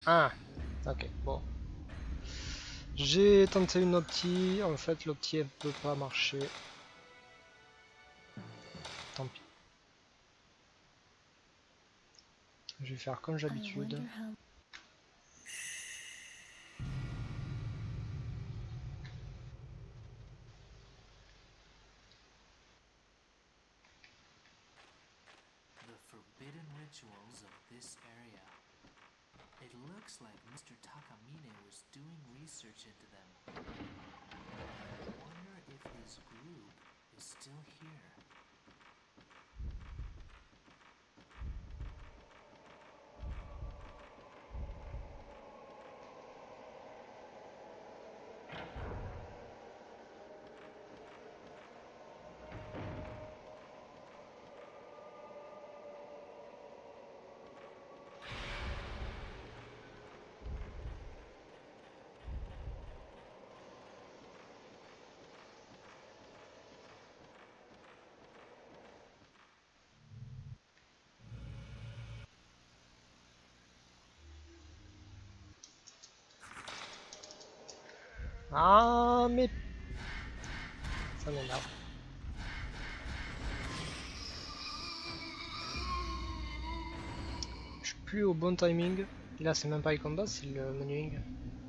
Ah, ok, bon. J'ai tenté une opti, en fait l'opti elle peut pas marcher. Tant pis. Je vais faire comme j'habitude. The forbidden rituals of this area. It looks like Mr. Takamine was doing research into them. I wonder if his group is still here. Ah mais ça m'énerve. Je suis plus au bon timing. Et là c'est même pas les combats, c'est le menuing.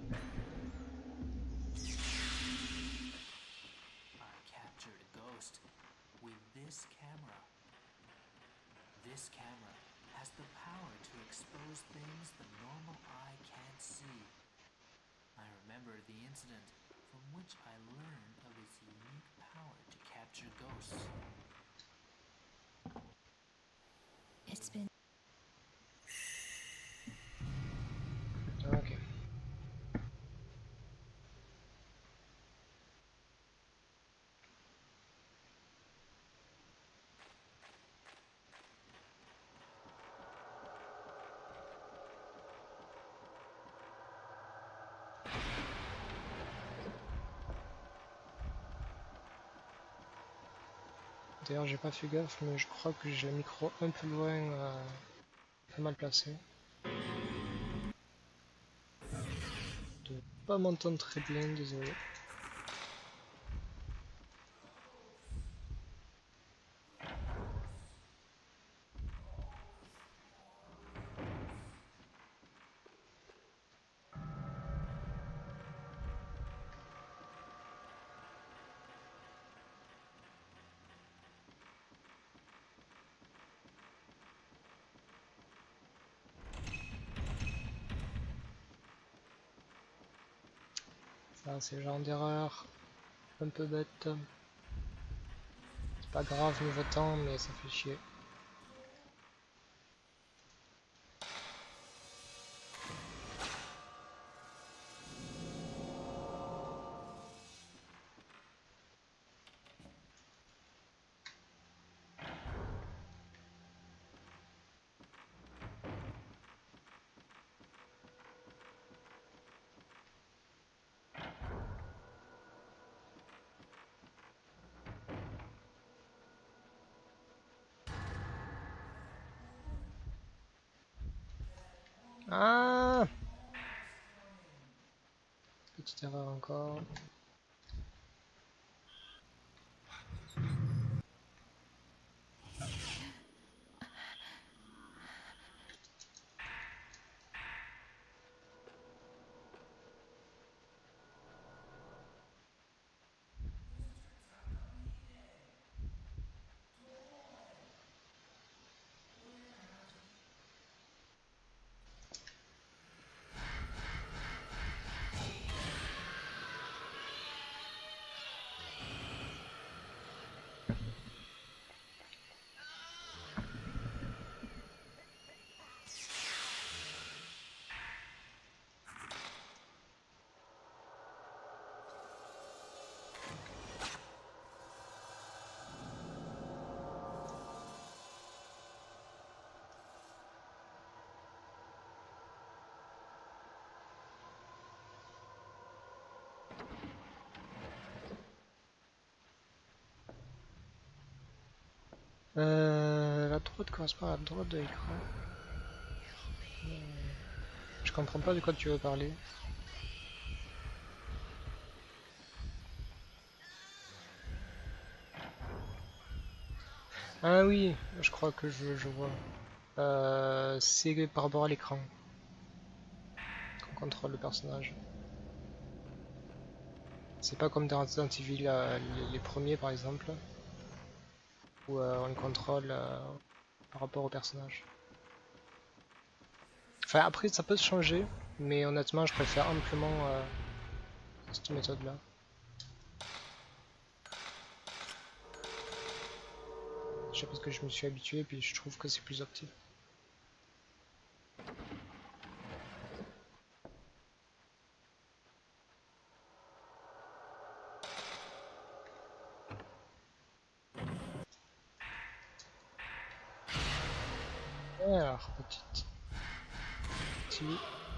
I captured a ghost with this camera. This camera has the power to expose things the normal eye can't see. I remember the incident from which I learned of its unique power to capture ghosts. It's been Ok. D'ailleurs j'ai pas fait gaffe mais je crois que j'ai le micro un peu loin, un peu mal placé. De pas m'entendre très bien, désolé. Ça c'est le genre d'erreur un peu bête. C'est pas grave niveau temps mais ça fait chier. Ah, petite erreur encore. La droite correspond à la droite de l'écran. Je comprends pas de quoi tu veux parler. Ah oui, je crois que je vois. C'est par rapport à l'écran qu'on contrôle le personnage. C'est pas comme dans Resident Evil les premiers par exemple, où on contrôle par rapport au personnage. Enfin après ça peut se changer, mais honnêtement je préfère amplement cette méthode là. Je sais parce que je me suis habitué puis je trouve que c'est plus optique. Alors, petit.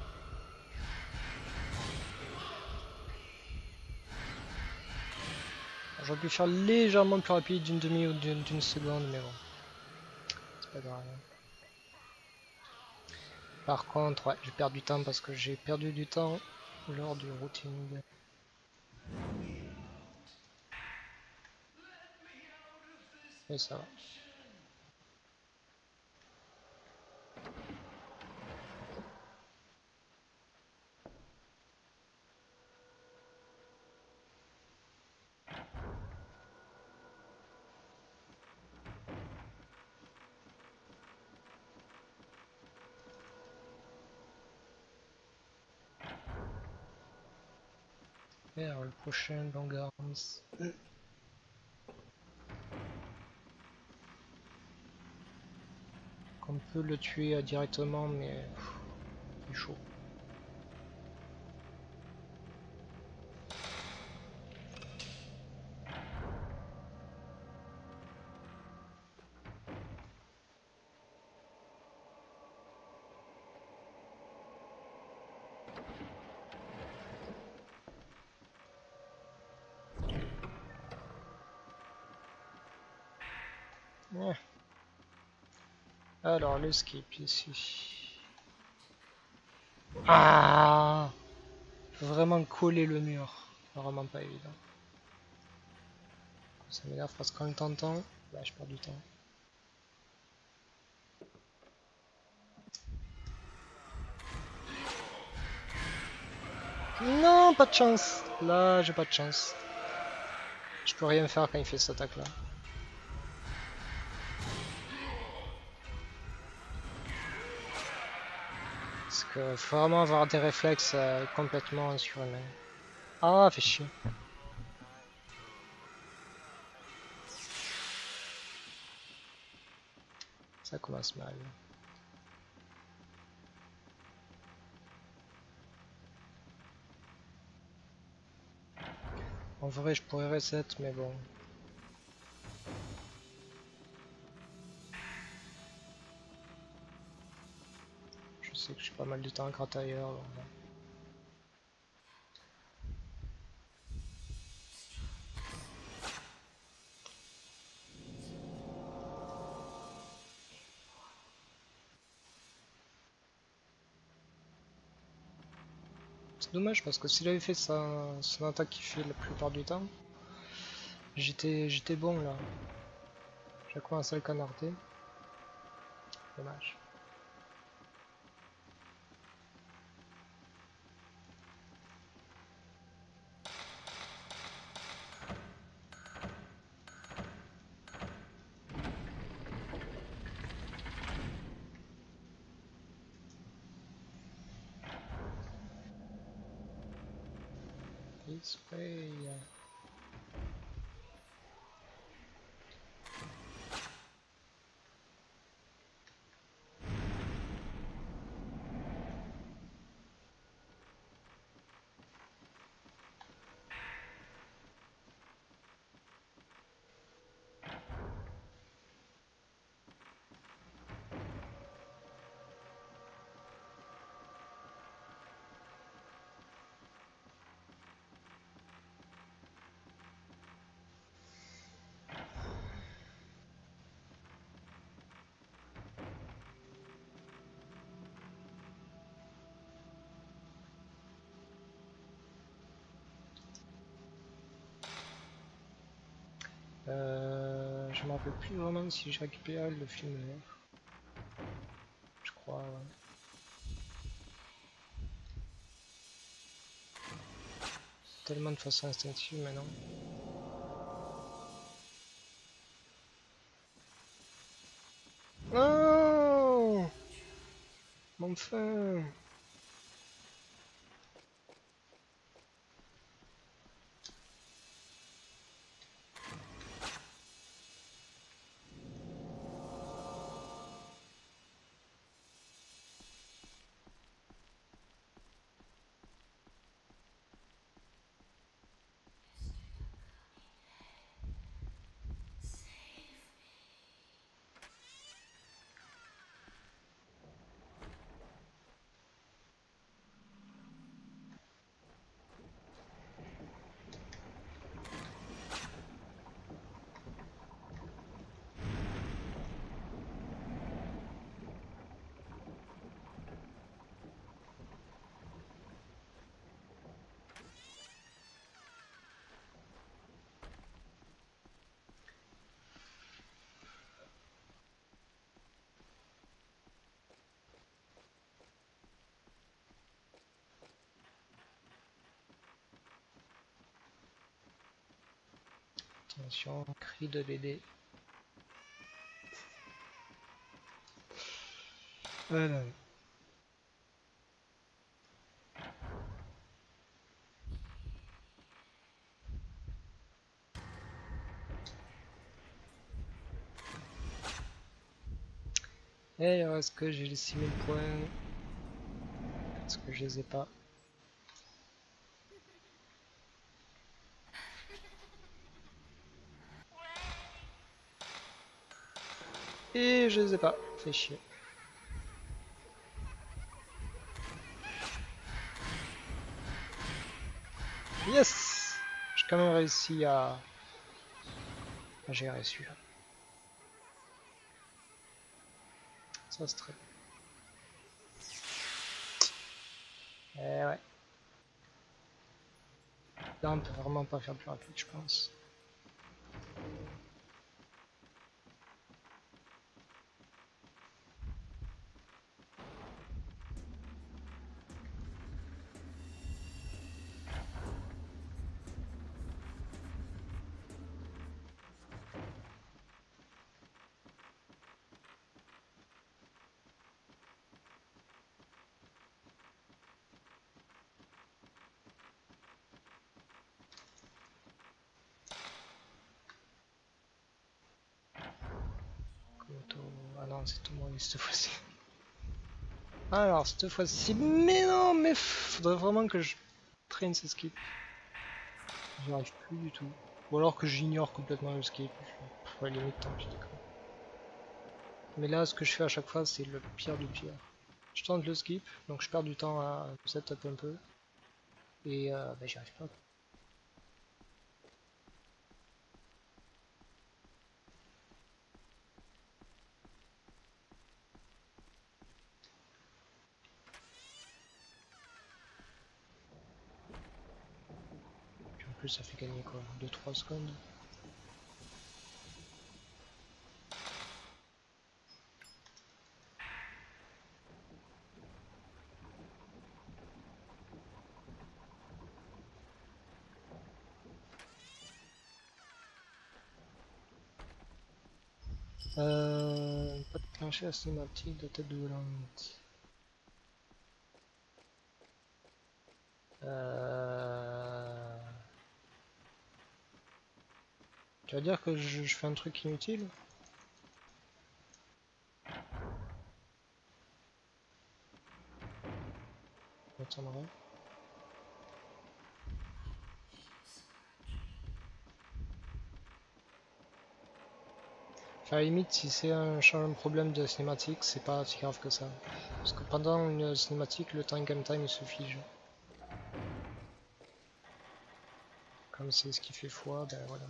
J'aurais pu faire légèrement plus rapide d'une demi ou d'une seconde, mais bon, c'est pas grave. Par contre, ouais, je perds du temps parce que j'ai perdu du temps lors du routing. Et ça va. Et alors, le prochain Long Arms. On peut le tuer directement, mais c'est chaud. Ouais. Alors, l'escape ici. Ah! Faut vraiment coller le mur. Vraiment pas évident. Ça m'énerve parce qu'en le tentant, là je perds du temps. Non, pas de chance. Là, j'ai pas de chance. Je peux rien faire quand il fait cette attaque là. Parce que faut vraiment avoir des réflexes complètement surhumains. Ah, fait chier. Ça commence mal. En vrai, je pourrais reset, mais bon. Je sais que j'ai pas mal de temps à gratter ailleurs. Alors bon. C'est dommage parce que s'il avait fait son attaque qu'il fait la plupart du temps, j'étais bon là. J'ai commencé à le canarder. Dommage. This way. Je me rappelle plus vraiment si j'ai récupéré le film vert. Je crois, ouais. Tellement de façon instinctive maintenant. Non! Enfin! Attention, cri de bébé. Voilà. Et est-ce que j'ai les 6000 points? Est-ce que je les ai pas? Et je les ai pas. Fait chier. Yes! J'ai quand même réussi à gérer celui-là. Ça c'est très bien. Et ouais. Là on peut vraiment pas faire plus rapide je pense. Ah non c'est tout mauvais cette fois-ci. Alors cette fois-ci, mais non, mais faudrait vraiment que je traîne ce skip. J'y arrive plus du tout. Ou alors que j'ignore complètement le skip. Ouais, limite tant pis. Mais là ce que je fais à chaque fois c'est le pire du pire. Je tente le skip, donc je perds du temps à setup un peu. Et bah, j'y arrive pas. Puis en plus ça fait gagner quoi, 2-3 secondes. Pas de plancher à cinématique de tête volante. Tu vas dire que je fais un truc inutile? M'attendrai. Enfin, à la limite, si c'est un problème de cinématique, c'est pas si grave que ça. Parce que pendant une cinématique, le time game time se fige. Comme c'est ce qui fait foi, ben voilà.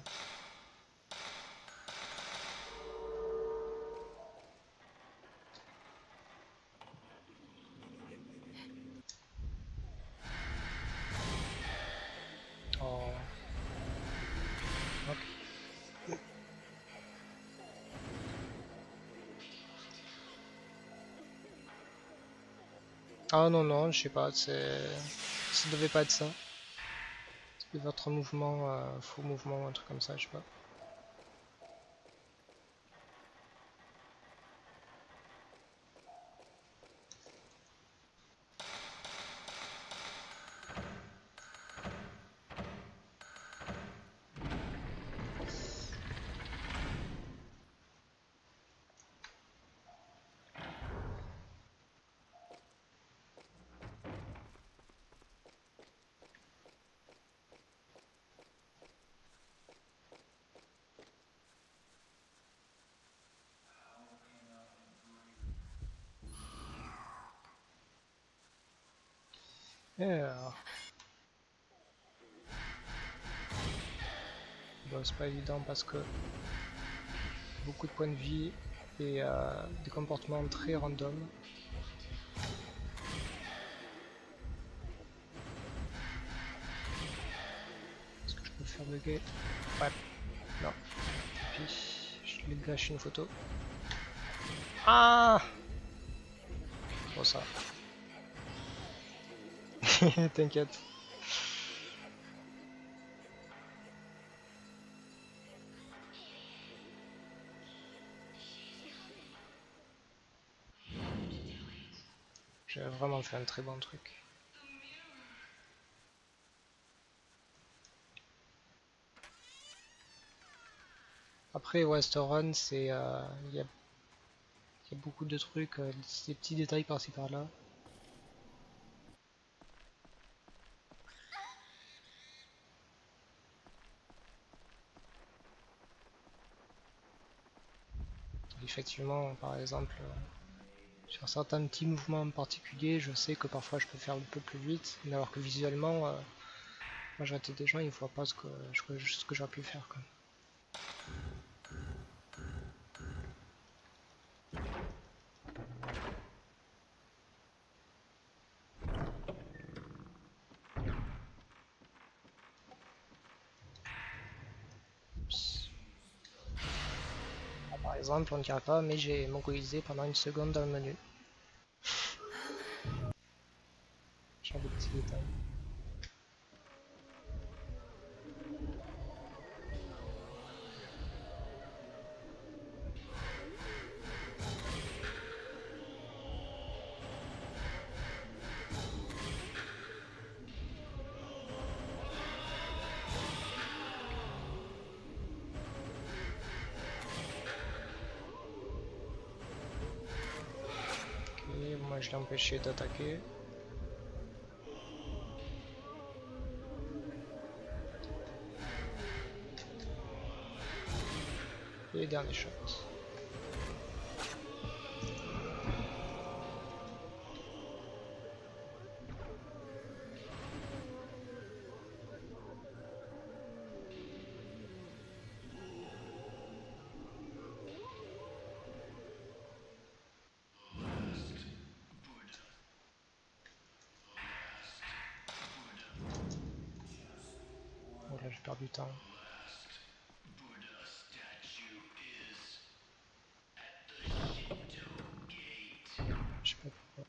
Oh. Ok. Ah non, non, je sais pas, c'est... Ça devait pas être ça. C'était votre mouvement, faux mouvement, un truc comme ça, je sais pas. Et alors... Bon, c'est pas évident parce que beaucoup de points de vie et des comportements très random. Est-ce que je peux faire bugger? Ouais, non. Puis, je lui gâche une photo. Ah! Bon ça. T'inquiète. J'ai vraiment fait un très bon truc. Après Western, c'est il y a beaucoup de trucs, des petits détails par-ci par-là. Effectivement, par exemple, sur certains petits mouvements en particulier, je sais que parfois je peux faire un peu plus vite, mais alors que visuellement, moi j'arrête des gens, ils voient pas ce que j'aurais pu faire, quoi. Par exemple, on ne dirait pas, mais j'ai mongolisé pendant une seconde dans le menu. Genre des petits détails. Ok, moi je l'ai empêché d'attaquer. Et dernier shot. Donc là je perds du temps. Je sais pas pourquoi.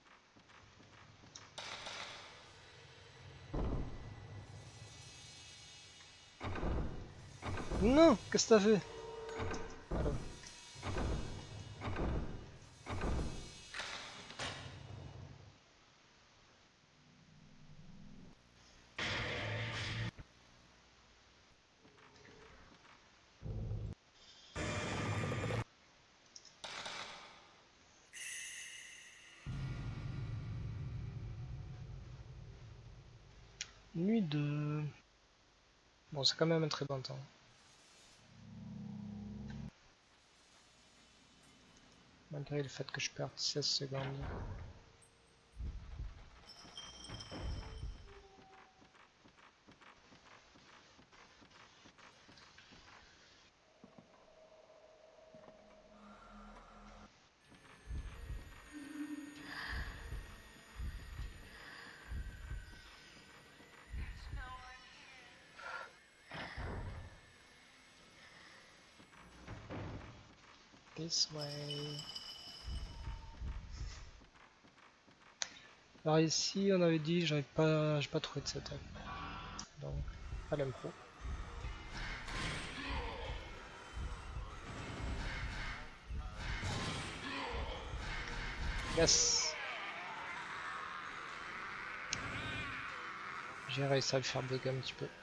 Non, qu'est-ce que t'as fait? Alors. Nuit 2. Bon, c'est quand même un très bon temps. Malgré le fait que je perde 16 secondes. This way. Alors ici, on avait dit, j'ai pas trouvé de setup. Donc, à l'impro. Yes! J'ai réussi à le faire bugger un petit peu.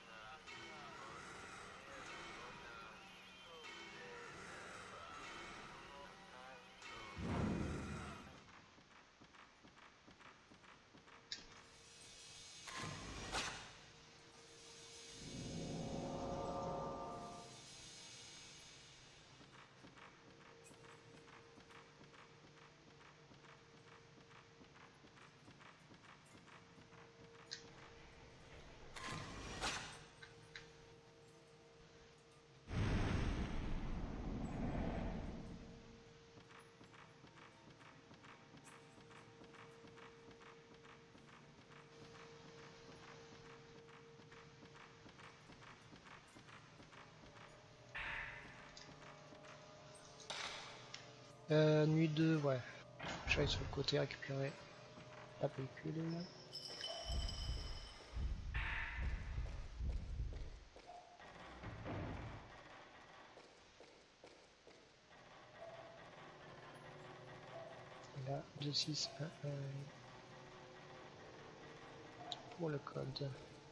Nuit 2, ouais. J'arrive sur le côté récupérer la pellicule. Là, 2611 pour le code.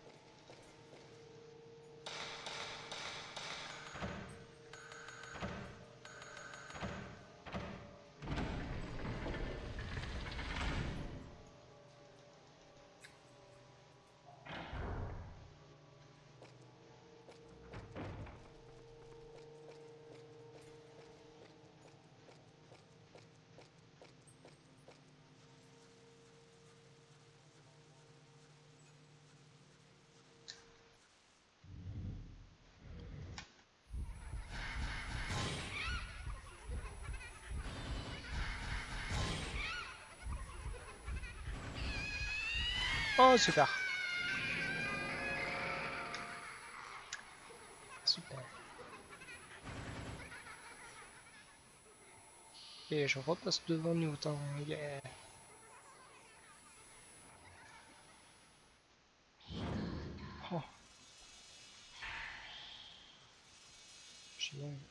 Oh, super! Super. Et je repasse devant nous autant. Yeah! Oh. Génial.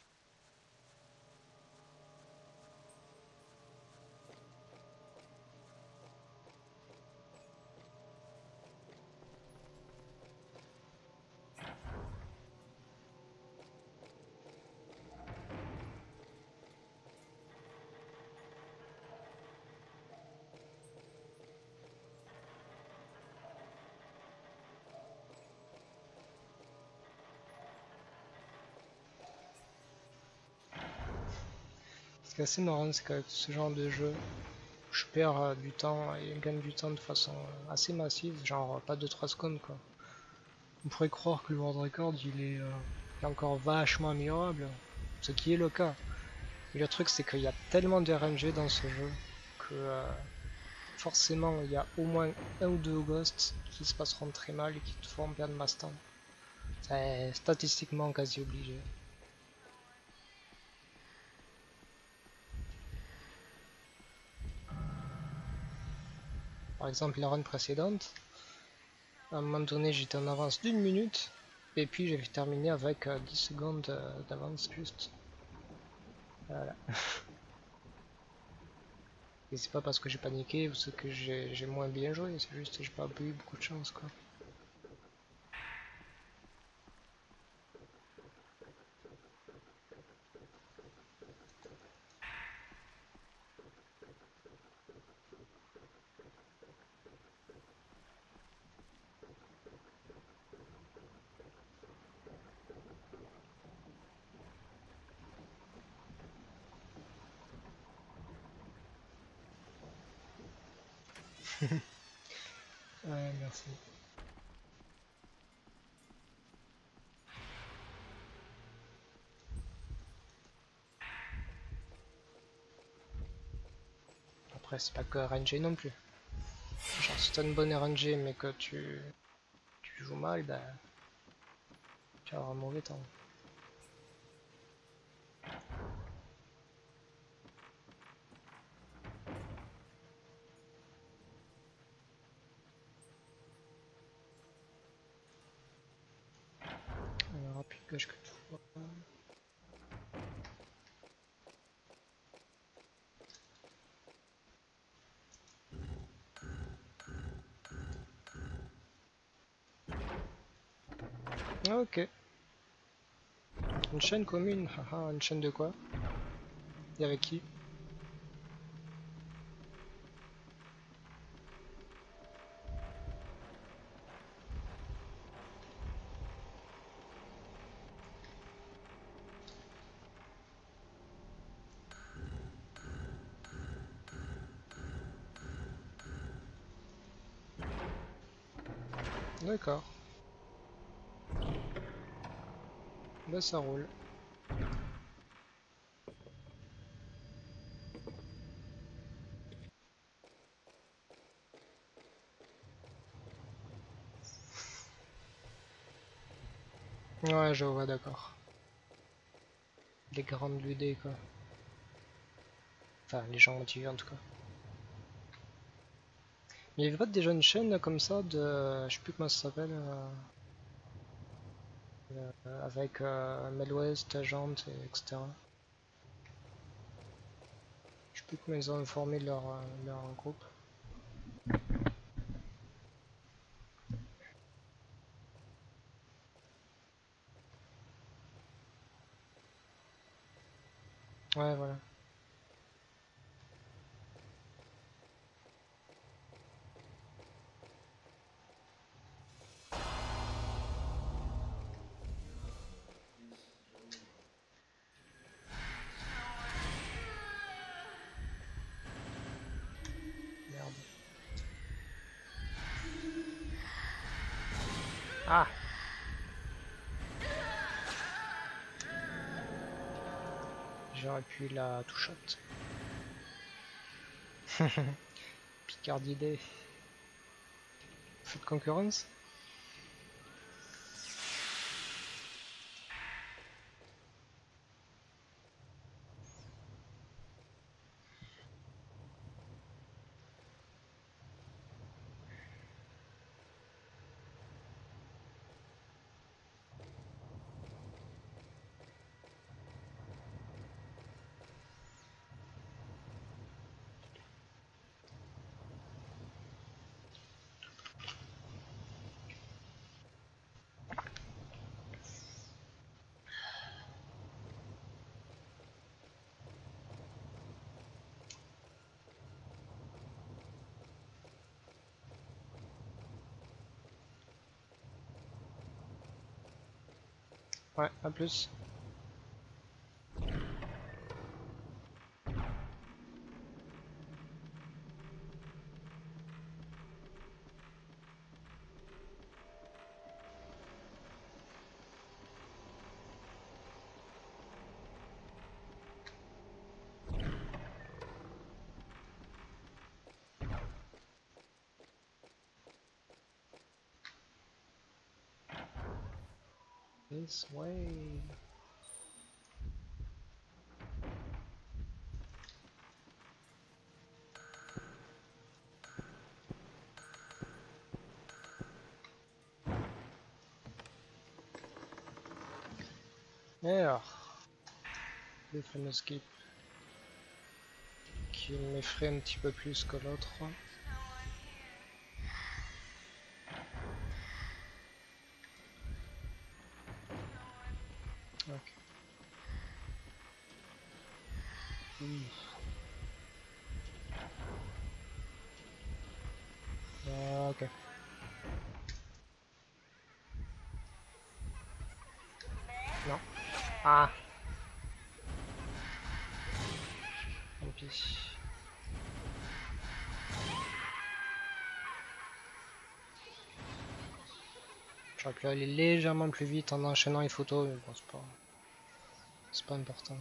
Ce qui est assez marrant, c'est qu'avec ce genre de jeu, je perds du temps et gagne du temps de façon assez massive, genre pas 2-3 secondes quoi. On pourrait croire que le World Record il est encore vachement améliorable, ce qui est le cas. Mais le truc c'est qu'il y a tellement de RNG dans ce jeu que forcément il y a au moins un ou deux ghosts qui se passeront très mal et qui te feront perdre masse temps. C'est statistiquement quasi obligé. Par exemple la run précédente, à un moment donné j'étais en avance d'une minute et puis j'ai terminé avec 10 secondes d'avance juste. Voilà. Et c'est pas parce que j'ai paniqué ou ce que j'ai moins bien joué, c'est juste que j'ai pas eu beaucoup de chance quoi. Ouais, merci. Après c'est pas que RNG non plus. Genre si t'as une bonne RNG mais que tu joues mal, bah tu vas avoir un mauvais temps. Cache que tout. Ok. Une chaîne commune. Haha, une chaîne de quoi? Et avec qui? D'accord. Bah ça roule. Ouais, je vois, d'accord. Les grandes ludées, quoi. Enfin, les gens motivés, en tout cas. Mais il y avait pas déjà une chaîne comme ça de... Je sais plus comment ça s'appelle. Avec Mel West, Agent, etc. Je sais plus comment ils ont formé leur groupe. Ouais, voilà. Merde. Ah! J'aurais pu la two-shot. Picardie Day. Feu de concurrence? Ouais, à plus. This way. Et alors, le fameux skip qui m'effraie un petit peu plus que l'autre. Ok. Ok. Non. Ah. Tant pis. J'aurais pu aller légèrement plus vite en enchaînant les photos, mais bon, c'est pas important.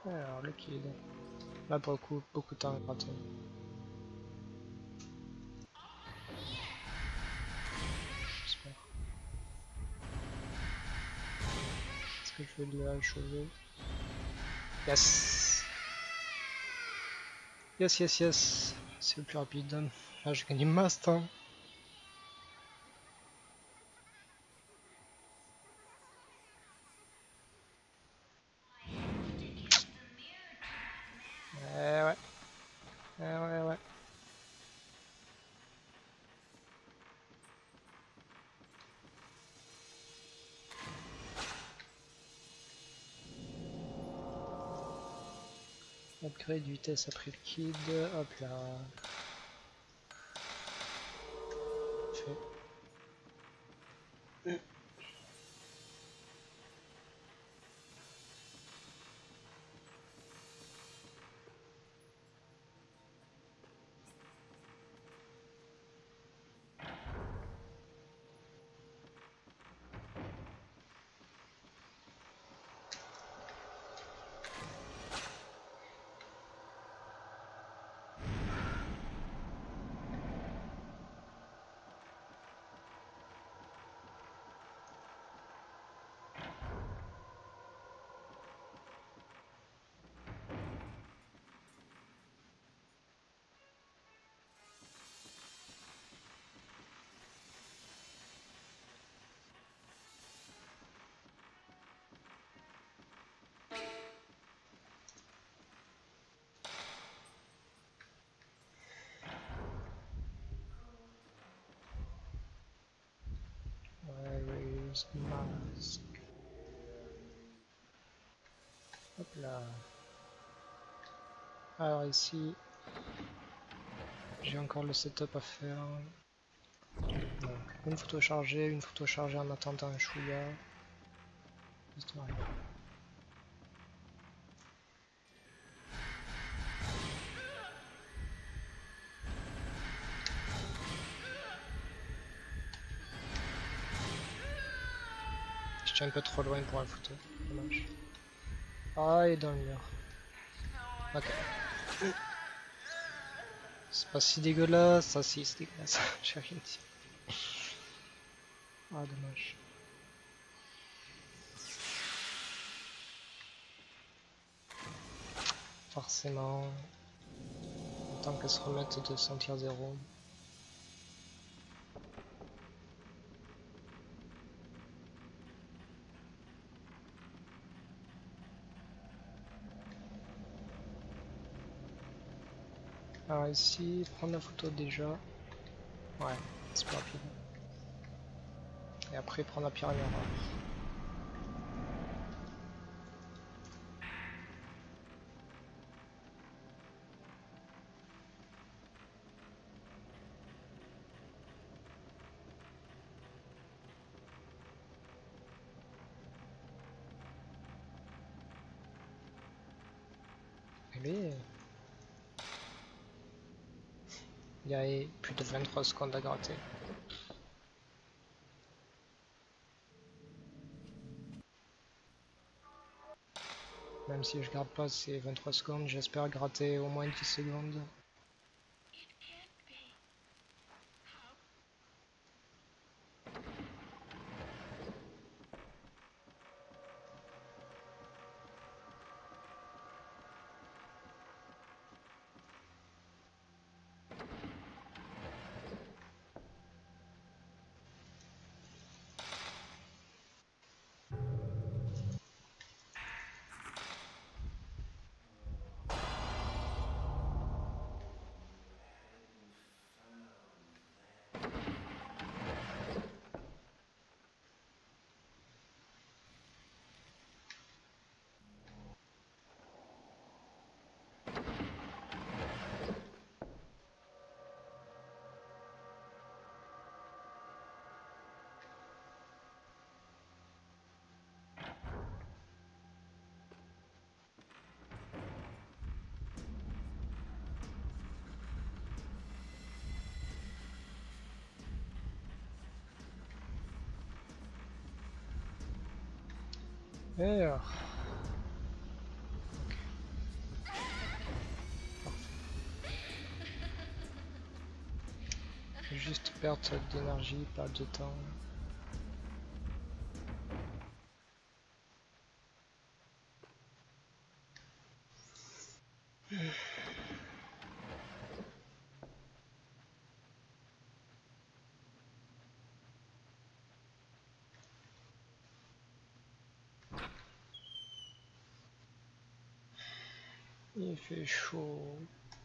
Alors, liquide. Là, pour le coup, beaucoup de temps à gratter. J'espère. Est-ce que je vais le achever? Yes! Yes, yes, yes! C'est le plus rapide. Là, j'ai gagné masse temps. Ouais. Ouais. Upgrade vitesse après liquide. Hop là. Fait. Where is mask? Hop là. Alors ici, j'ai encore le setup à faire. Donc, une photo chargée en attendant un chouïa. Histoire. J'étais un peu trop loin pour la photo, dommage. Ah, il est dans le mur. Ok. C'est pas si dégueulasse, ça si c'est dégueulasse, j'ai rien dit. Ah, dommage. Forcément, tant qu'elle se remette de sentir zéro. Alors ici, prendre la photo déjà. Ouais, c'est plus rapide. Et après prendre la pierre miroir. Allez. Il y a plus de 23 secondes à gratter. Même si je garde pas ces 23 secondes, j'espère gratter au moins 10 secondes. Et alors. juste perte d'énergie, perte de temps. Il fait chaud.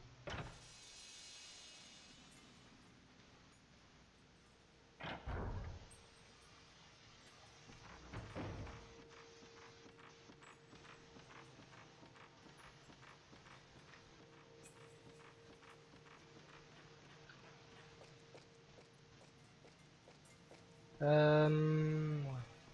Ouais.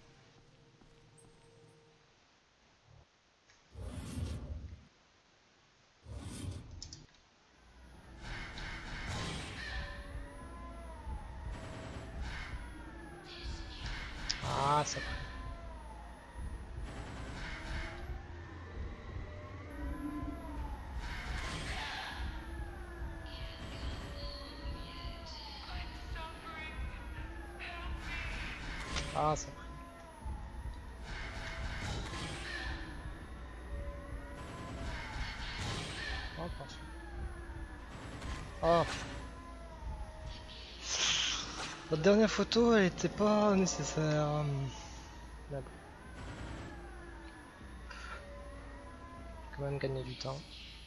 Ah, ça va. Ah, ça va. Oh, parfait. Oh. Votre dernière photo, elle était pas nécessaire. Mais bon, quand même gagner du temps.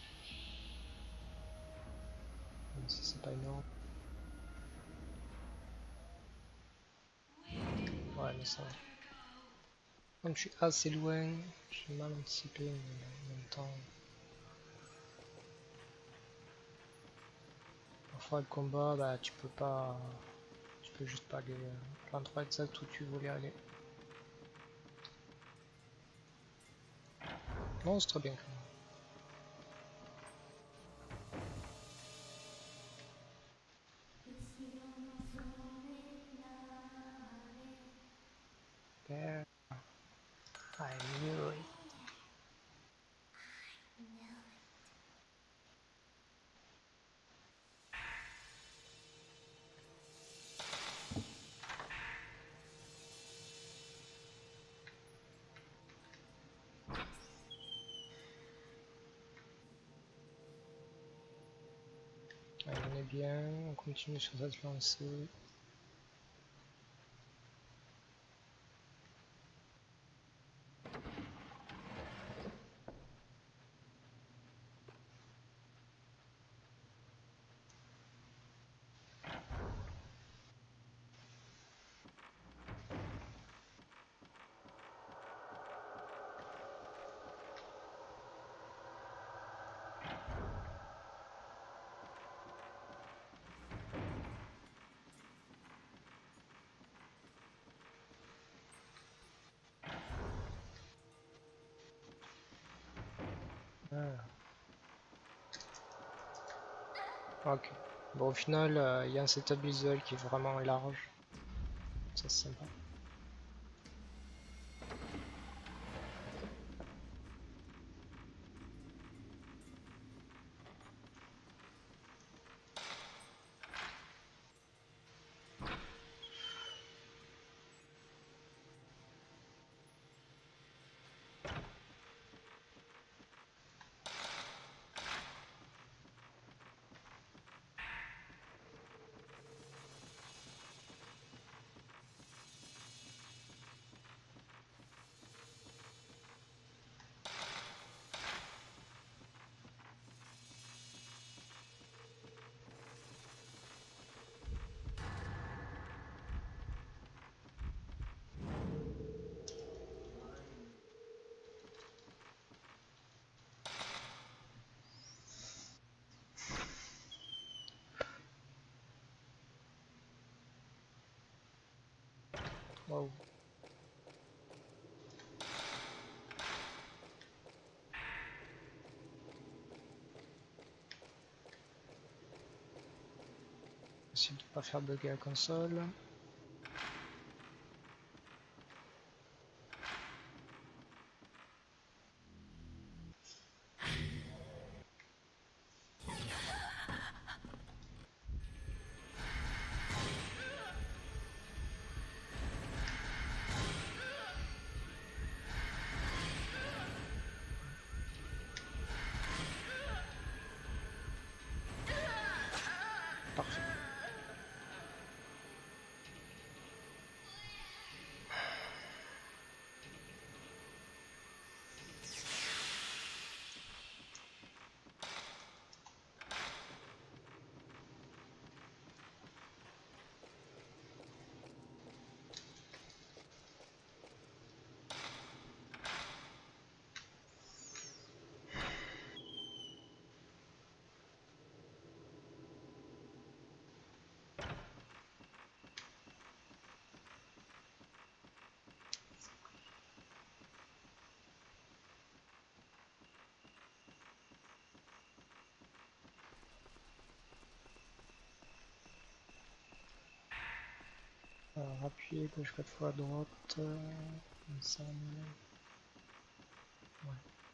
Même si c'est pas énorme. Ouais, mais ça va. Comme je suis assez loin, j'ai mal anticipé, mais en même temps. Parfois le combat, bah tu peux pas. Tu peux juste pas aller l'endroit exact où tu voulais aller. Non, c'est très bien quand même. Yeah, I knew it. Allez, on est bien, on continue sur cette lancée. Ok. Bon, au final, il y a un setup visuel qui est vraiment large. Ça, c'est sympa. Wow. Possible de pas faire bugger la console. Alors appuyer gauche 4 fois à droite. Comme ça. Ouais.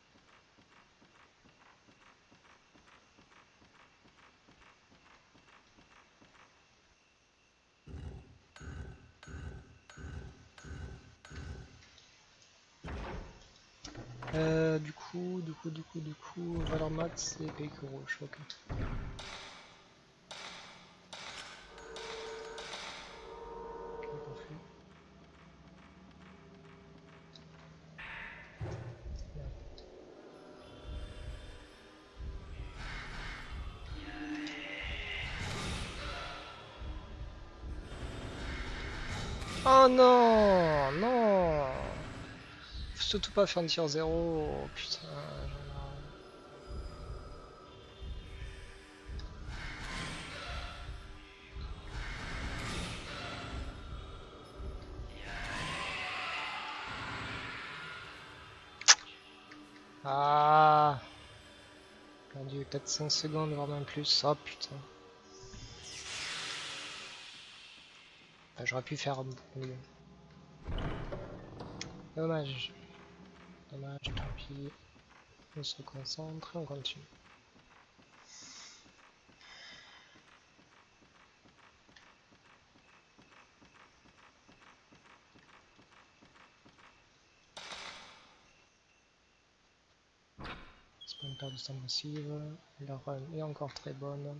Du coup, valeur max c'est véhicule rouge, ok. Ok, parfait. Bien. Oh non, non! Faut surtout pas faire un tir 0, putain, j'en ai marre. Ah, perdu peut-être 5 secondes, voire même plus. Oh putain. Bah, j'aurais pu faire beaucoup mieux. Dommage. Dommage, tant pis. On se concentre et on continue. C'est pas une perte de temps massive. La run est encore très bonne.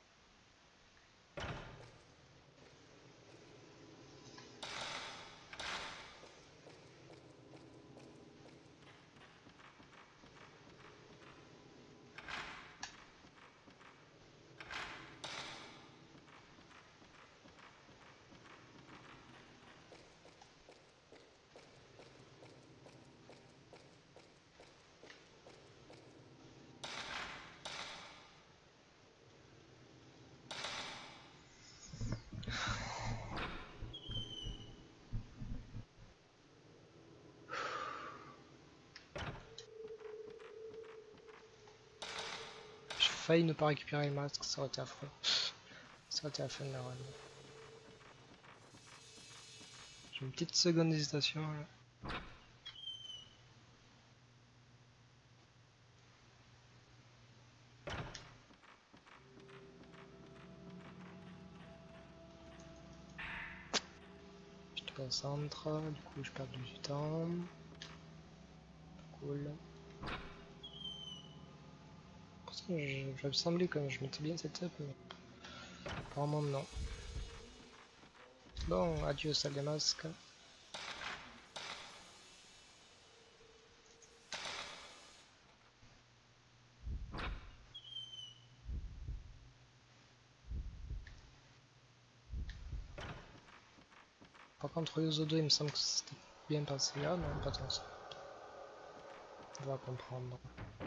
J'ai failli ne pas récupérer le masque, ça aurait été affreux. Ça aurait été la fin de la run. J'ai une petite seconde d'hésitation là. Je te concentre, du coup je perds du temps. Cool. Pourtant j'avais semblé que je mettais bien cette up, mais apparemment non. Bon, adieu salle des masques. Par contre, les O2, il me semble que c'était bien passé là, non, pas tant ça. On va comprendre.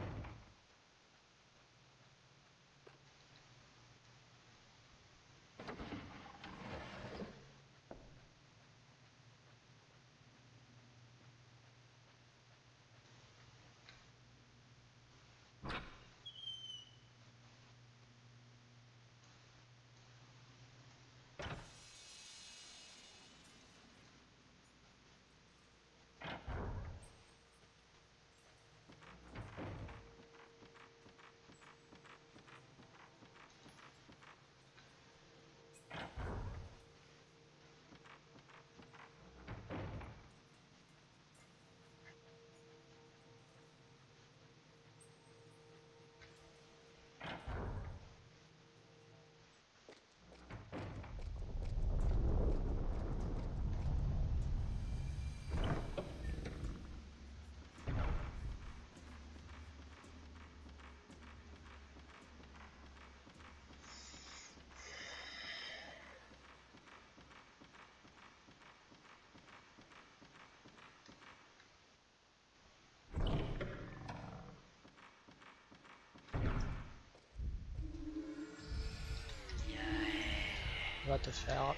On va te faire.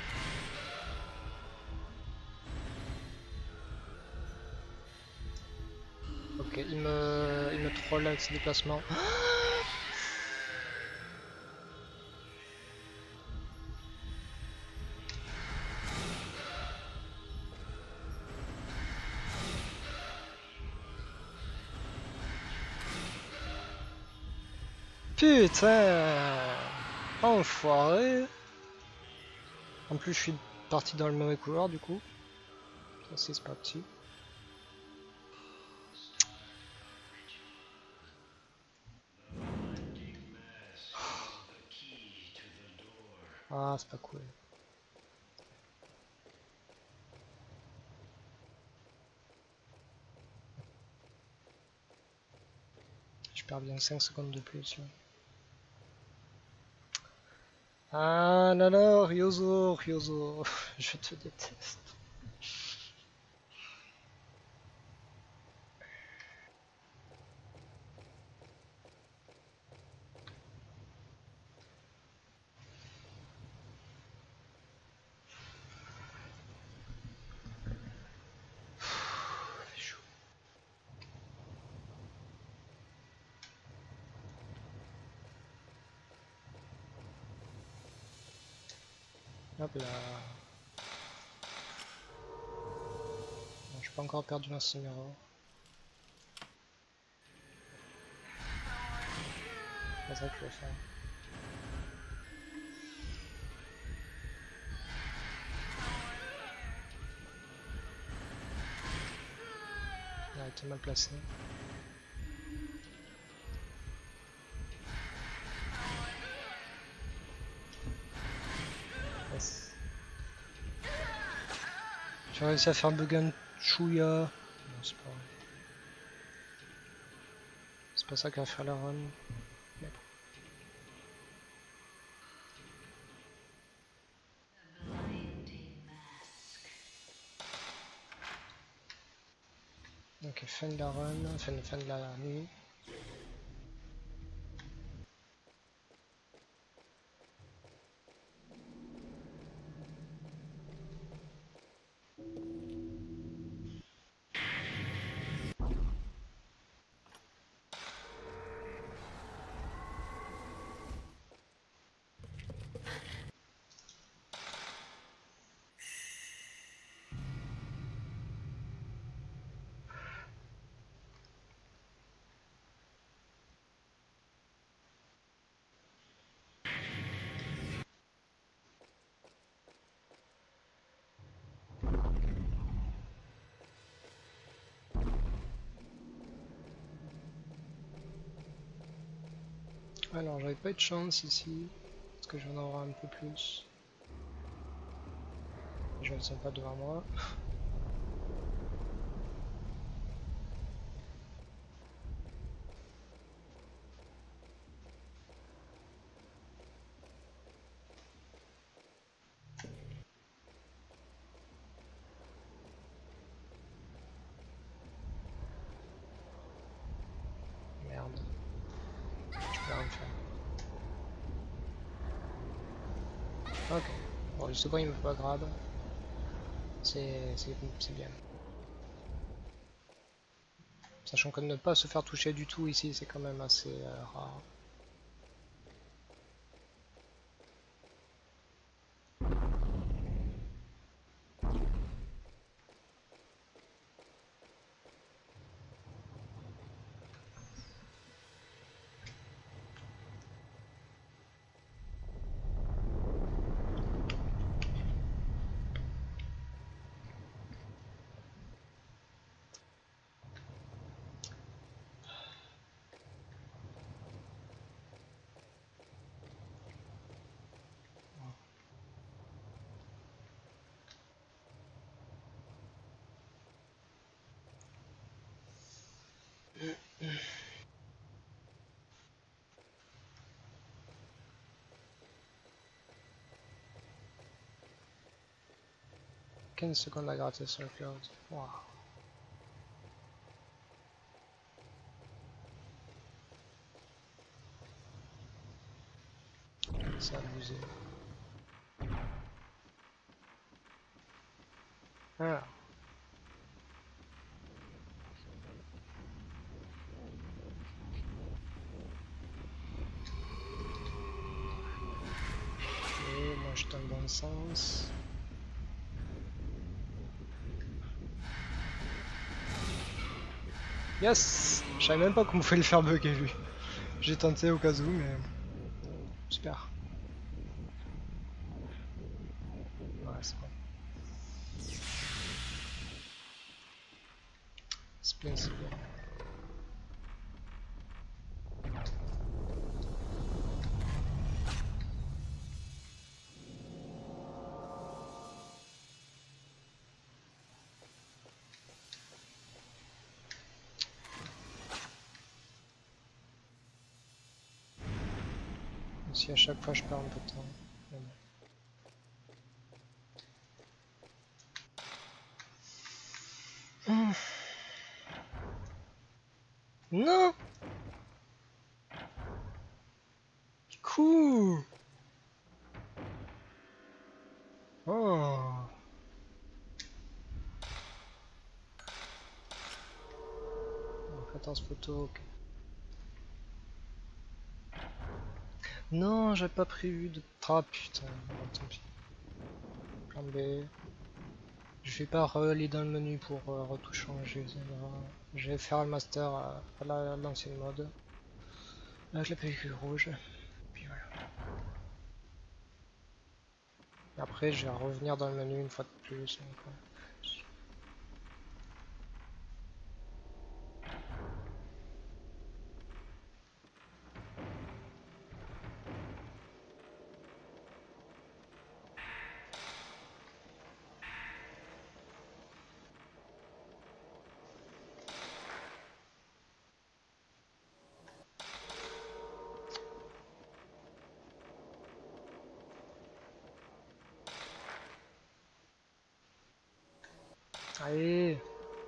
Ok, il me troll avec ses déplacements. Putain! Enfoiré! En plus, je suis parti dans le mauvais couloir du coup. Ça, c'est parti. Ah, c'est pas cool. Je perds bien 5 secondes de plus. Là. Ah là là, Ryozo, Ryozo, je te déteste. C'est chaud. Hop là. Bon, je peux encore perdu un Cinéro. C'est ça que je vais faire. Il a été mal placé. Yes. J'ai réussi à faire bug un chouïa. Non, c'est pas... C'est pas ça qui va faire la run. Mais bon. Ok, fin de la run, fin de la nuit. Alors, j'avais pas eu de chance ici, parce que je vais en avoir un peu plus. Je ne le sens pas devant moi. Merde. Je peux rien faire. Ok. Bon, le second il me fait pas grave. C'est bien. Sachant que ne pas se faire toucher du tout ici, c'est quand même assez rare. « 15 secondes à gratter sur le cloud. Waouh. C'est abusé. Ah. Et moi je tombe dans le sens. Yes! Je savais même pas qu'on pouvait le faire bugger lui. J'ai tenté au cas où, mais super. Ouais, c'est bon. C'est bien, c'est bien. Si à chaque fois je perds un peu de temps. Mais bon. Non! Cool! Oh! 14 photos, ok. Non, j'avais pas prévu de... Ah putain, bon, tant pis. Plan B. Je vais pas aller dans le menu pour tout changer. Je vais faire le master à l'ancienne mode. Avec la pellicule rouge. Puis voilà. Et après, je vais revenir dans le menu une fois de plus. Donc, allez!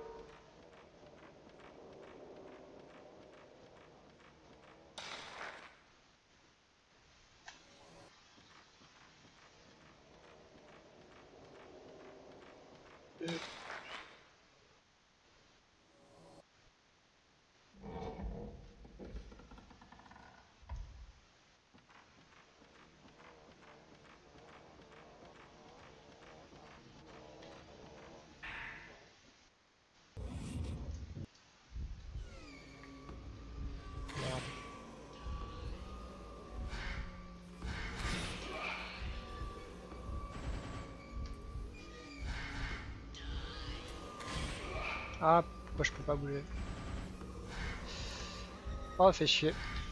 Merde. Ah, moi je peux pas bouger. Oh, fait chier.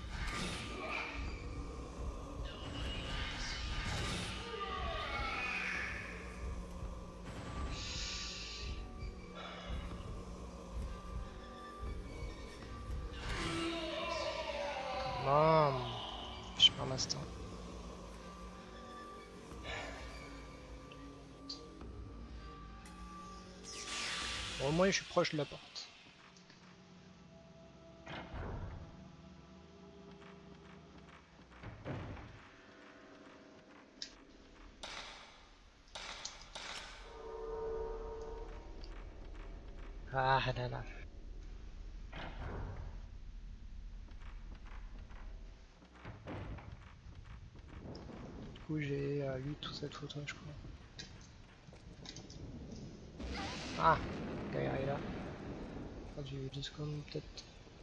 Non, je perds l'instant. Bon, au moins je suis proche de la porte. Ah là là. Du coup j'ai 8 ou 7 photos je crois. Ah, derrière est là. Pas du discom peut-être.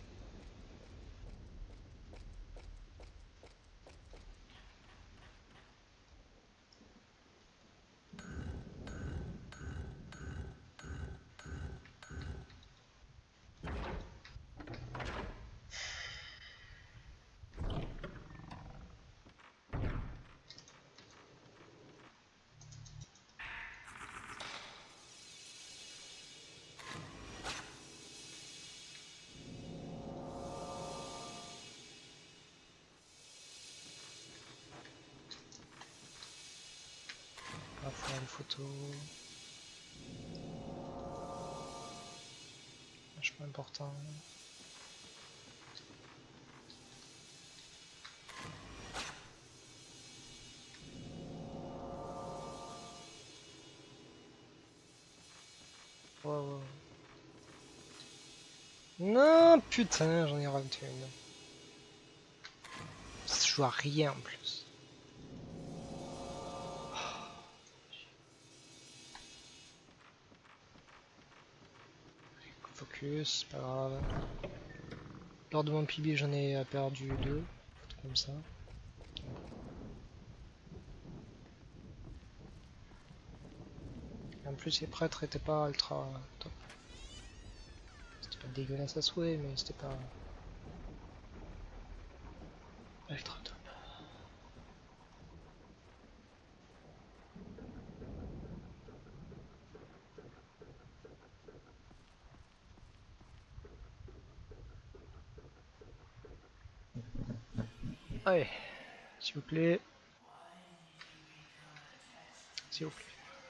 On va faire une photo. Vachement important. Wow. Non, putain, j'en ai raté une. Je joue à rien en plus. Focus, pas grave. Lors de mon PB, j'en ai perdu 2, comme ça. Et en plus, les prêtres étaient pas ultra top. C'était pas dégueulasse à souhait, mais c'était pas ultra top. Allez, s'il vous plaît. S'il vous plaît.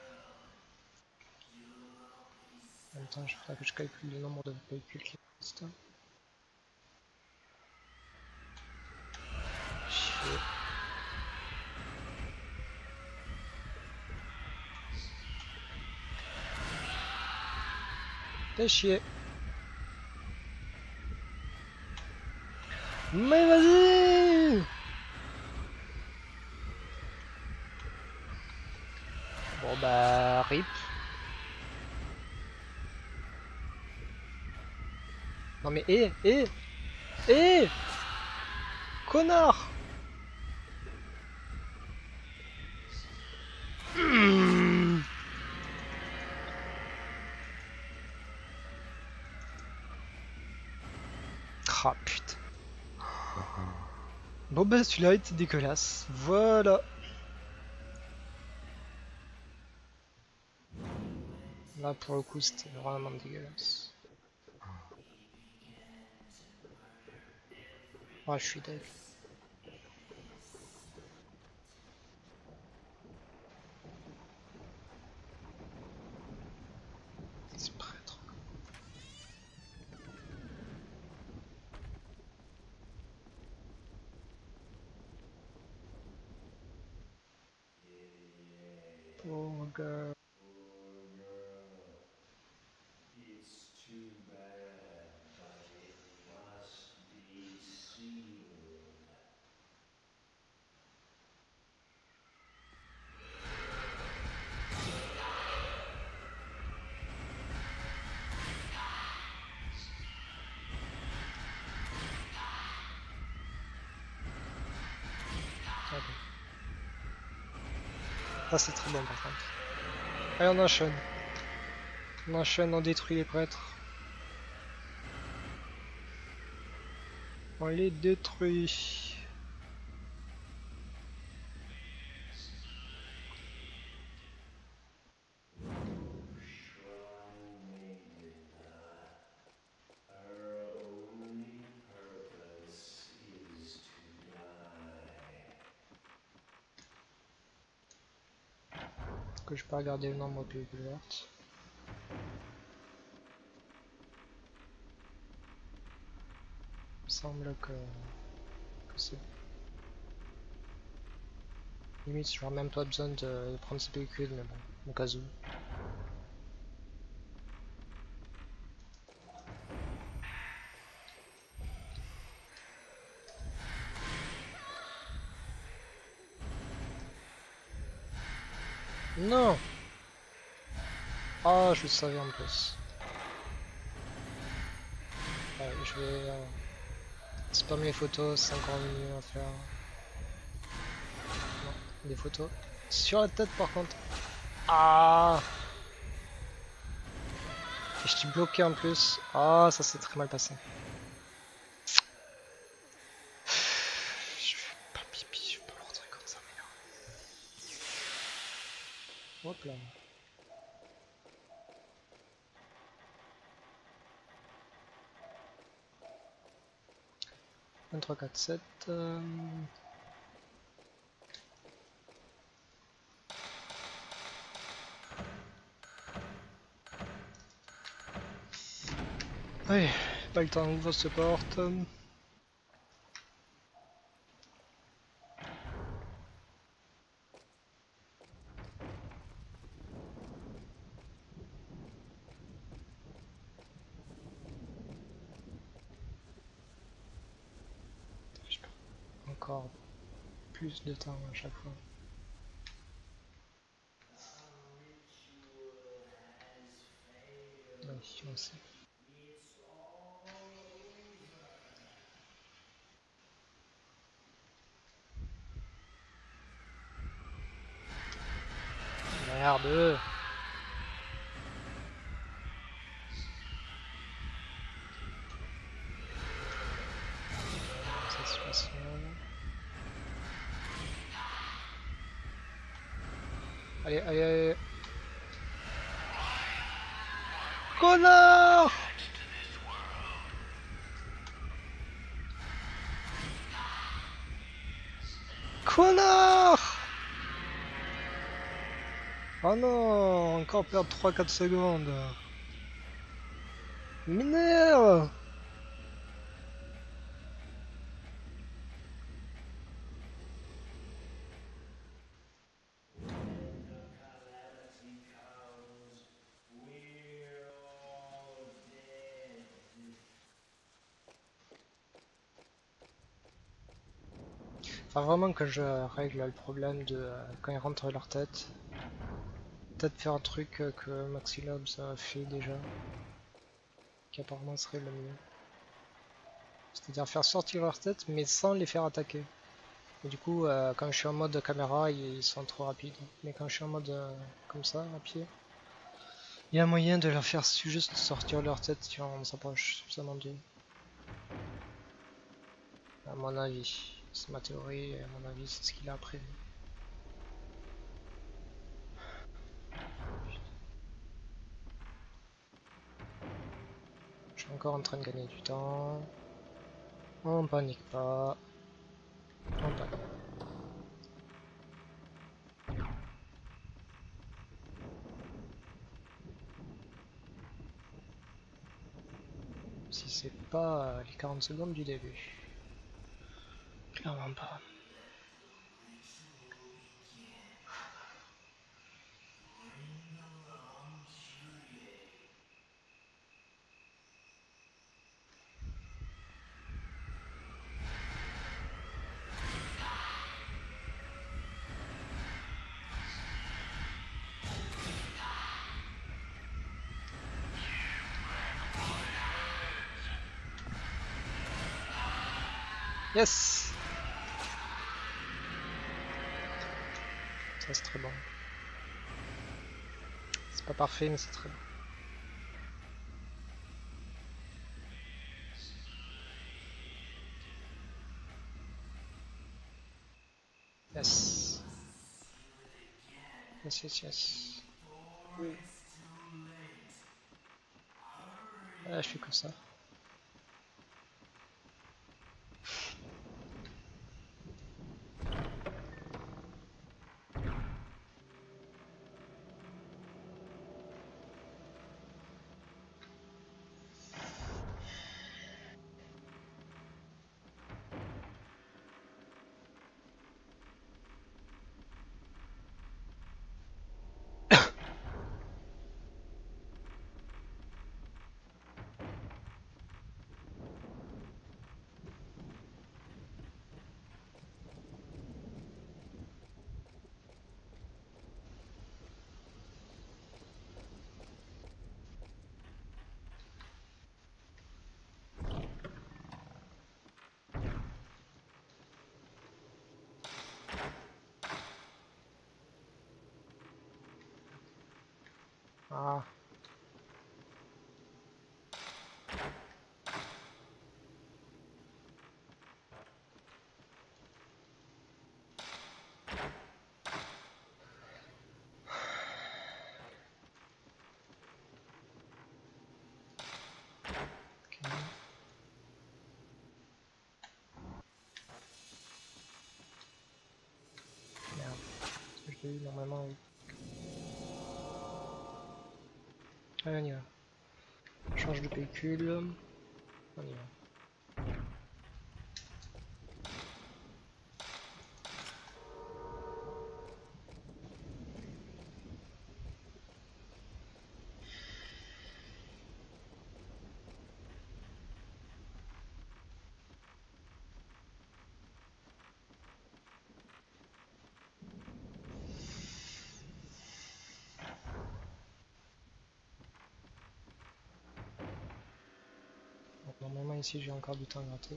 En même temps, il faudra que je calcule le nombre de véhicules qui restent. Chier. Fais chier. Mais vas-y! Bon bah, rip. Non mais, connard! Ah putain. Bon bah celui-là était dégueulasse. Voilà. Là pour le coup c'était vraiment dégueulasse. Ah je suis deg. C'est prêtre. Oh gars. Ah c'est très bon par contre. Allez on enchaîne. On enchaîne, on détruit les prêtres. On les détruit. Que je peux regarder le nombre de véhicules vertes. Il me semble que c'est... Limite j'aurais même pas besoin de prendre ces véhicules, mais bon, au cas où. Non! Ah, je le savais en plus. Ouais, je vais spammer les photos, c'est encore mieux à faire. Non, des photos. Sur la tête par contre. Ah! Et je t'ai bloqué en plus. Ah, ça s'est très mal passé. Je fais pas pipi, je vais pas l'ordre comme ça, mais hop là. 23, 4, 7. Allez, pas le temps, ouvre cette porte. Je perds encore plus de temps à chaque fois. Oui, on sait. Merde. Ça se passe mal. Allez, allez, allez. Connard! Connard! Oh non, encore perdre 3-4 secondes. M'énerve! Enfin vraiment que je règle le problème de quand ils rentrent leur tête. Peut-être faire un truc que Maxilobs a fait déjà. Qui apparemment serait le mieux. C'est-à-dire faire sortir leur tête mais sans les faire attaquer. Et du coup quand je suis en mode caméra ils sont trop rapides. Mais quand je suis en mode comme ça à pied, il y a moyen de leur faire juste sortir leur tête si on s'approche suffisamment d'eux. À mon avis. C'est ma théorie et à mon avis c'est ce qu'il a prévu. Je suis encore en train de gagner du temps. On panique pas. On panique. Si c'est pas les 40 secondes du début. Clairement pas. Yes! Ça c'est très bon. C'est pas parfait mais c'est très bon. Yes. Yes, yes, yes. Oui. Ah, je fais comme ça. Ah. Ok. Merde. Je l'ai eu normalement. Oui. Allez, on y va. Change de véhicule. On y va. Donc, normalement ici j'ai encore du temps gratter.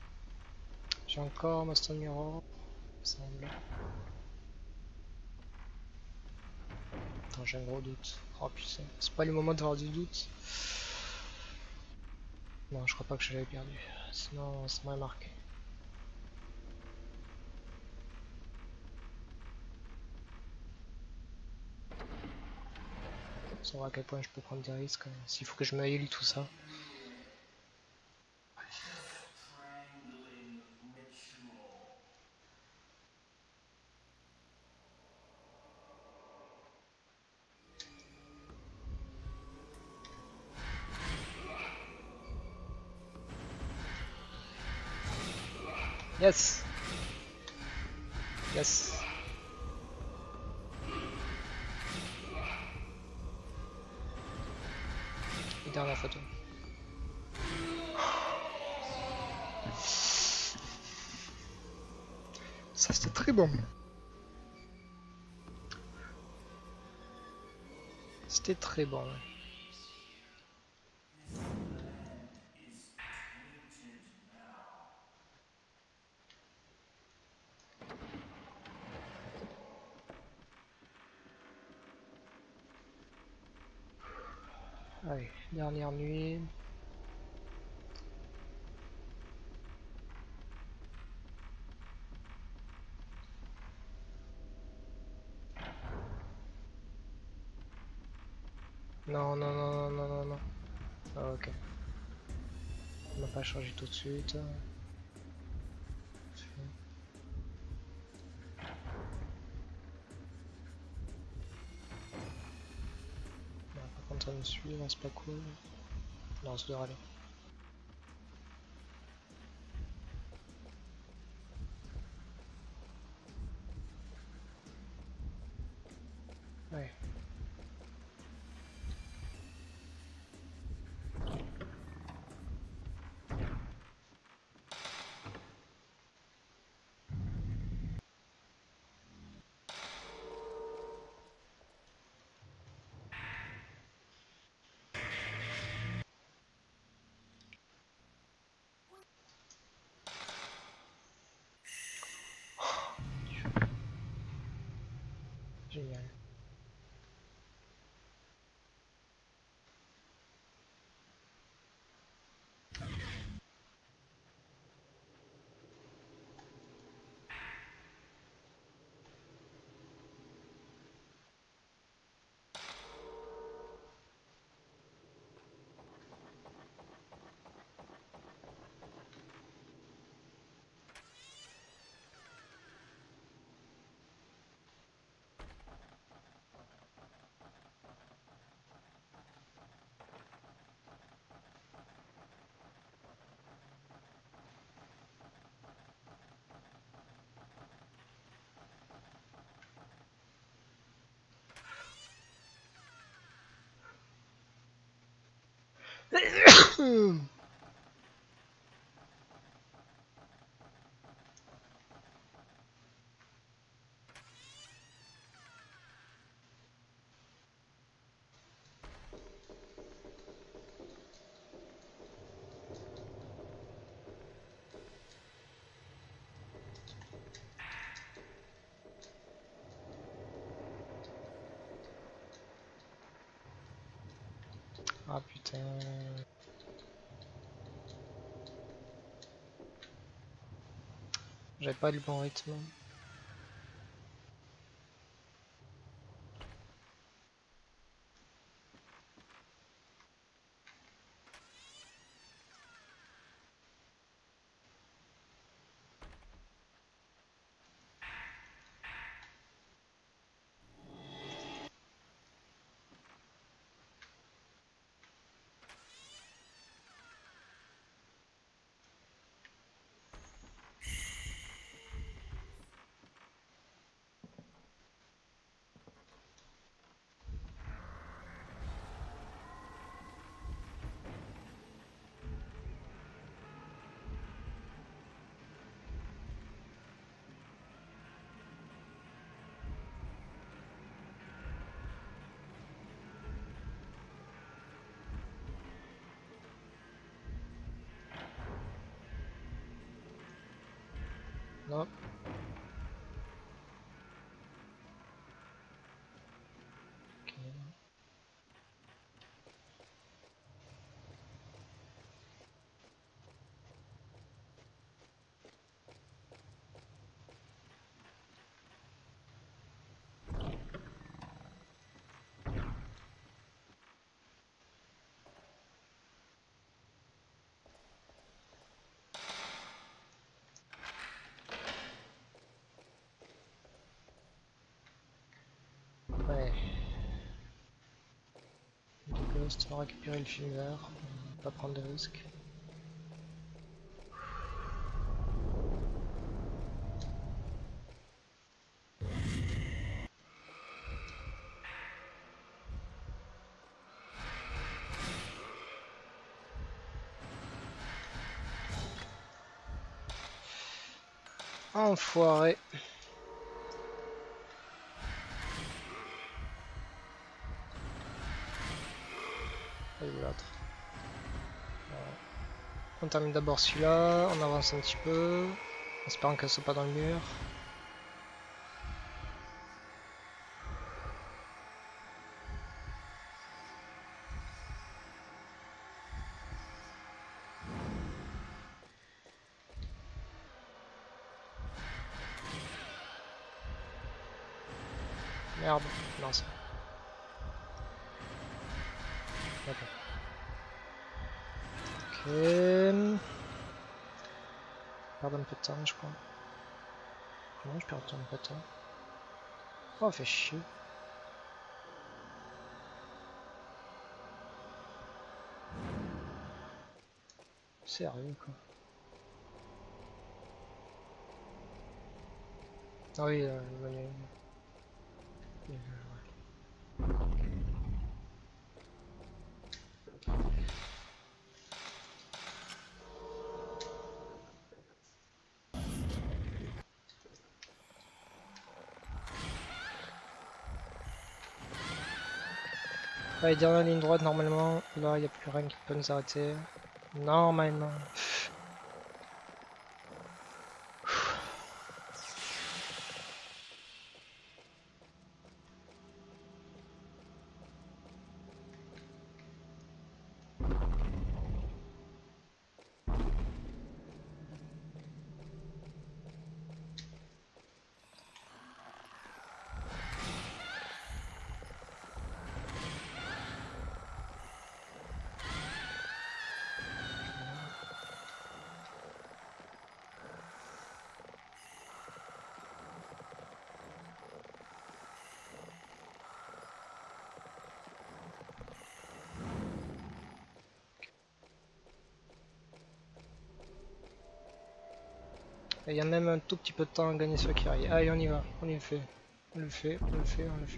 J'ai encore ma Stone Mirror, il me semble. Attends, j'ai un gros doute. Oh putain, c'est pas le moment d'avoir du doute. Non, je crois pas que je l'avais perdu. Sinon, ça m'aurait marqué. Savoir à quel point je peux prendre des risques. S'il faut que je me heal tout ça. Yes. Yes. Et dernière photo. Ça c'était très bon. C'était très bon. Ouais. Allez, dernière nuit. Non, non, non, non, non, non, non. Ah, ok. On n'a pas changé tout de suite. Non, par contre, ça me suit, c'est pas cool. Non, ça devrait aller. Ouais. Génial. Ah putain. J'avais pas le bon rythme. Non. Ok. Ghost, on va récupérer le film vert, on va pas prendre de risques. Enfoiré. Et l'autre. Voilà. On termine d'abord celui-là, on avance un petit peu, en espérant qu'elle soit pas dans le mur. Merde, non ça. D'accord. Ok. Perdre un peu de temps, je crois. Comment je perds un peu de temps? Oh, fait chier. Sérieux, quoi. Ah oui, le menu. Allez, dernière ligne droite, normalement. Là, il n'y a plus rien qui peut nous arrêter. Normalement. Il y a même un tout petit peu de temps à gagner sur Kiri. Allez, on y va, on y le fait. On le fait, on le fait, on le fait.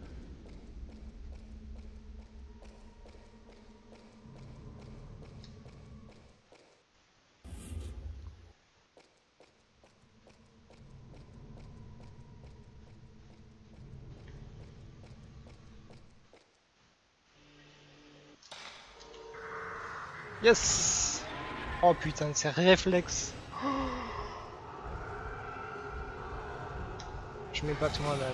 Yes! Oh putain, c'est réflexe. Je mets pas tout moi-même.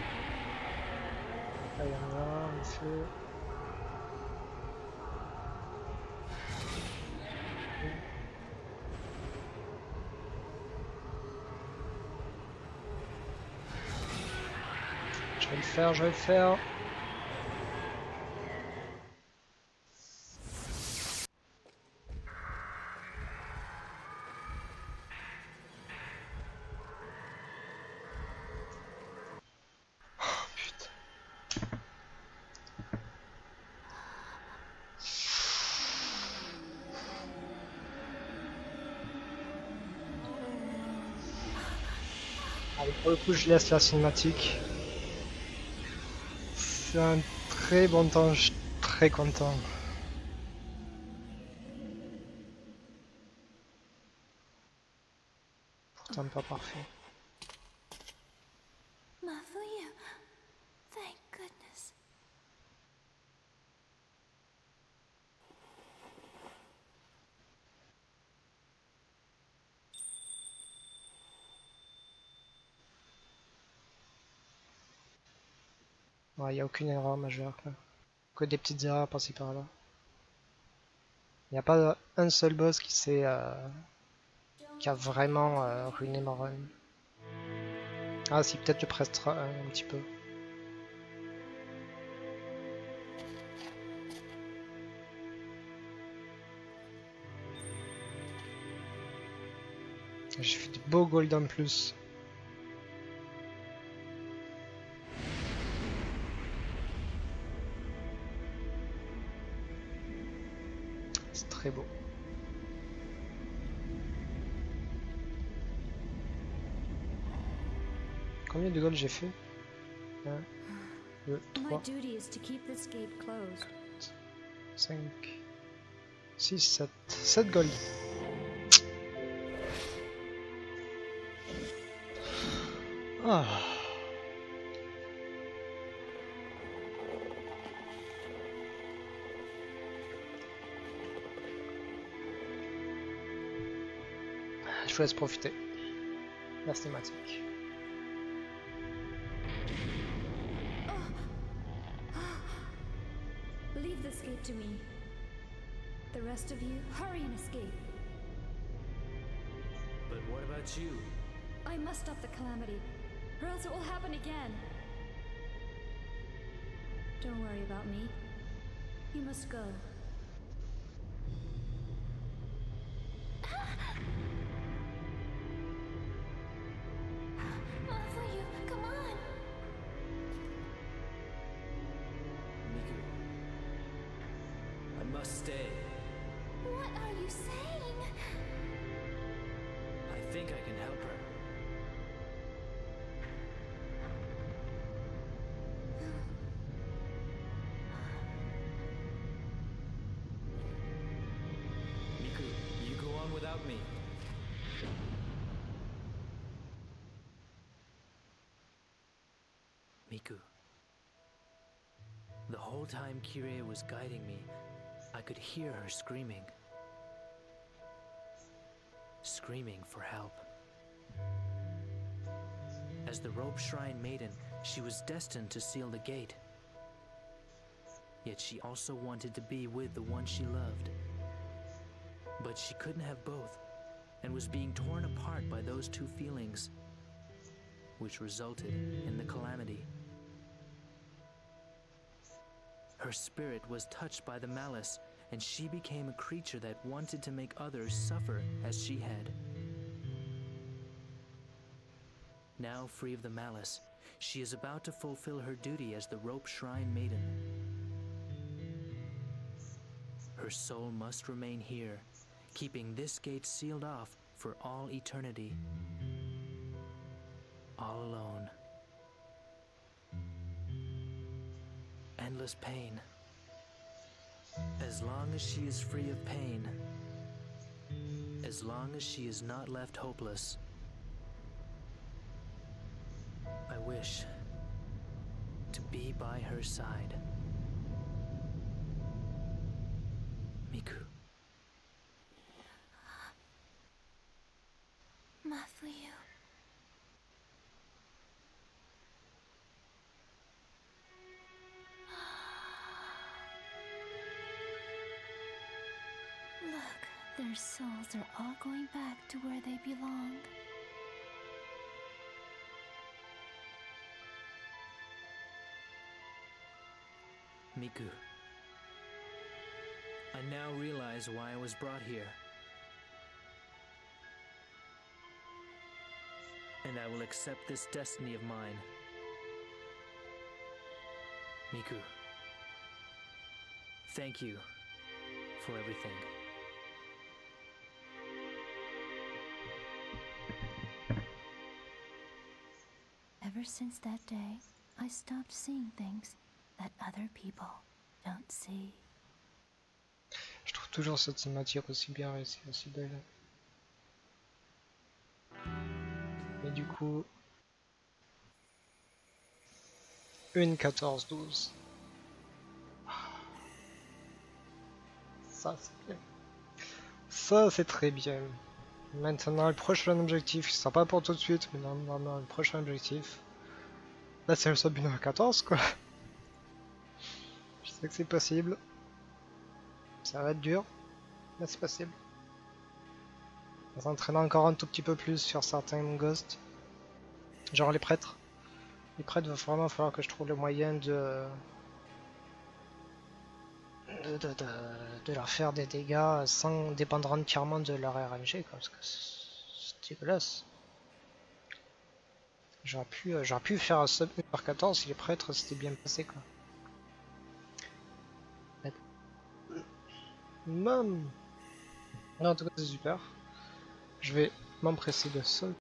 Allez, on y va, on le fait. Je vais le faire, je vais le faire. Allez, pour le coup, je laisse la cinématique. C'est un très bon temps, je suis très content. Pourtant pas parfait. Mafuyu. Thank goodness. Ouais, il n'y a aucune erreur majeure, quoi. Que des petites erreurs par-ci par-là. Il n'y a pas un seul boss qui a vraiment ruiné ma run. Ah si, peut-être le Prestra un petit peu. J'ai fait de beaux gold en plus. C'est très beau. Combien de goals j'ai fait? 1, 2, My 3, duty is to keep this gate closed. 5, 6, 7. 7 goals. Ah. Je vous laisse profiter. La cinématique. Leave this gate to me. The rest of you, hurry and escape. But what about you? I must stop the calamity, or else it will happen again. Don't worry about me. You must go. Mafuyu, come on! Miku. I must stay. What are you saying? I think I can help her. Miku, you go on without me. Miku. The whole time Kirie was guiding me, I could hear her screaming. Screaming for help. As the Rope Shrine Maiden, she was destined to seal the gate. Yet she also wanted to be with the one she loved. But she couldn't have both, and was being torn apart by those two feelings, which resulted in the calamity. Her spirit was touched by the malice, and she became a creature that wanted to make others suffer as she had. Now free of the malice, she is about to fulfill her duty as the Rope Shrine Maiden. Her soul must remain here, keeping this gate sealed off for all eternity. All alone. Endless pain. As long as she is free of pain, as long as she is not left hopeless, I wish to be by her side. Miku. Mafuyu. Look, their souls are all going back to where they belong. Miku. I now realize why I was brought here. And I will accept this destiny of mine. Miku. Thank you for everything. Ever since that day, I stopped seeing things that other people don't see. Je trouve toujours cette cinématique aussi bien réussie, aussi belle. Mais du coup, 1-14-12. Ça c'est bien. Ça c'est très bien. Maintenant le prochain objectif, ce sera pas pour tout de suite, mais normalement le prochain objectif. Là c'est le sub 1h14 quoi. Je sais que c'est possible. Ça va être dur, mais c'est possible. En s'entraînant encore un tout petit peu plus sur certains ghosts. Genre les prêtres. Les prêtres, va vraiment falloir que je trouve le moyen de leur faire des dégâts sans dépendre entièrement de leur RNG quoi, parce que c'est dégueulasse. J'aurais pu faire un sub 1h14 si les prêtres s'étaient bien passés quoi. Non, en tout cas c'est super. Je vais m'empresser de sauter.